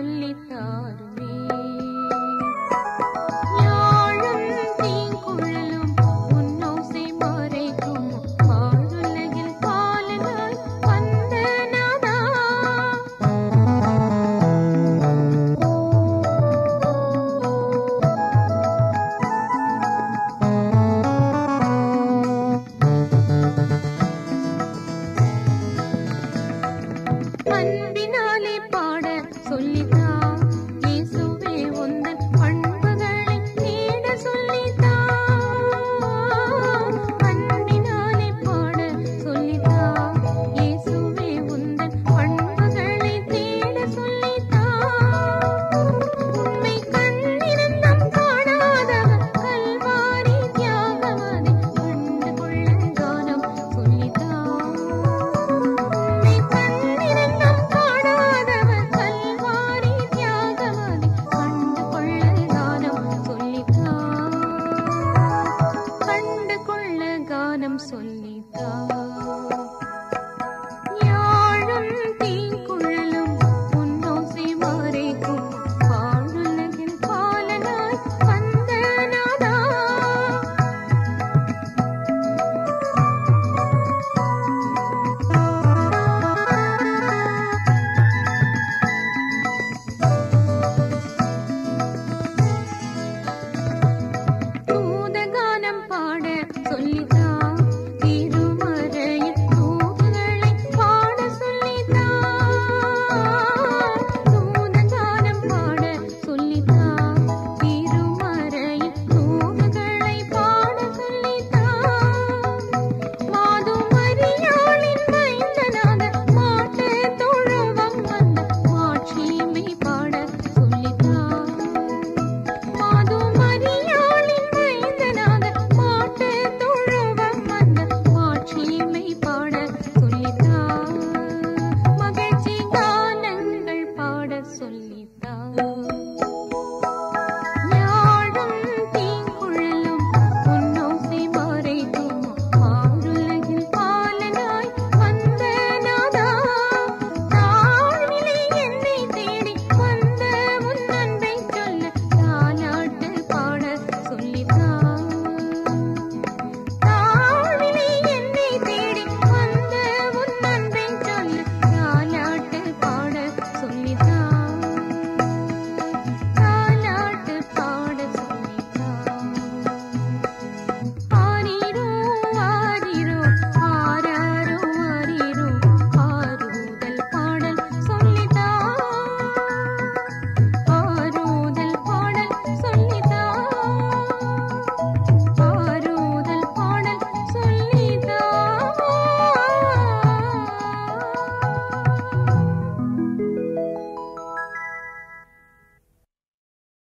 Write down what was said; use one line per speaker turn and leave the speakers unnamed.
சொல்லித்தாருமே. யாழும் தீங்குழலும் உன்னோசை மறைக்கும் பாழுலகில் பாலனாய் வந்த நாதா. அன்பினாலே பாட சொல்லித்தா இயேசுவே உந்தன் பண்புகளை தேட சொல்லித்தா. அன்பினாலே பாட சொல்லித்தா இயேசுவே உந்தன் பண்புகளை தேட சொல்லித்தா. உண்மை கண்ணிருந்தும் காணாதவர் கல்வாரி தியாகமதை கண்டு கொள்ள கானம் சொல்லித்தா. உண்மை கண்ணிருந்தும் காணாதவர் கல்வாரி தியாகமதை கண்டு கொள்ள கானம் சொல்லித்தா. கண்டு கொள்ள கானம் சொல்லித்தா. யாழும் தீங்குழலும் உன்னோசை மறைக்கும் பாழுலகில் பாலனாய் வந்த நாதா. தூதகானம் பாட சொல்லித்தா திருமறையில் தூதுகளை பாட சொல்லித்தா. தூதகானம் பாட சொல்லித்தா திருமறையில் தூதுகளை பாட சொல்லித்தா. மாது மரியாளின் மைந்தனாக மாட்டு தொழுவம் வந்த மாட்சிமை பாட சொல்லித்தா. மாது மரியாளின் மைந்தனாக மாட்டு தொழுவம் வந்த மாட்சிமை பாட சொல்லித்தா. மகிழ்ச்சி கானங்கள் பாட சொல்லித்தா.